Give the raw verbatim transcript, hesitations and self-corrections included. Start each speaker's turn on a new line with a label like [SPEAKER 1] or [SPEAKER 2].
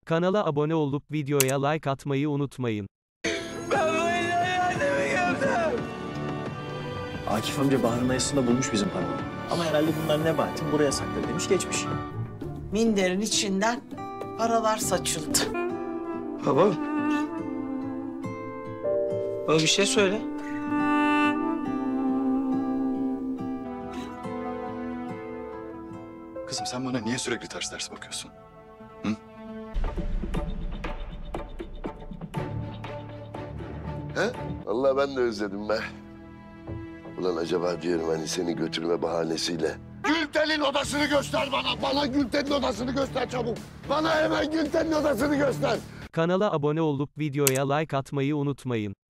[SPEAKER 1] Kanala abone olup videoya like atmayı unutmayın.
[SPEAKER 2] Ben bu ilahi annemi gördüm.
[SPEAKER 3] Akif amca Bahar'ın mayasında bulmuş bizim paraları. Ama herhalde bunlar Nebahat'in buraya sakladı demiş geçmiş.
[SPEAKER 4] Minderin içinden paralar saçıldı.
[SPEAKER 2] Baba. Baba bir şey söyle.
[SPEAKER 5] Kızım sen bana niye sürekli ters ters bakıyorsun? Hı?
[SPEAKER 6] He? Vallahi ben de özledim be. Ulan acaba diyorum hani seni götürme bahanesiyle. Gülten'in odasını göster bana. Bana Gülten'in odasını göster çabuk. Bana hemen Gülten'in odasını göster.
[SPEAKER 1] Kanala abone olup videoya like atmayı unutmayın.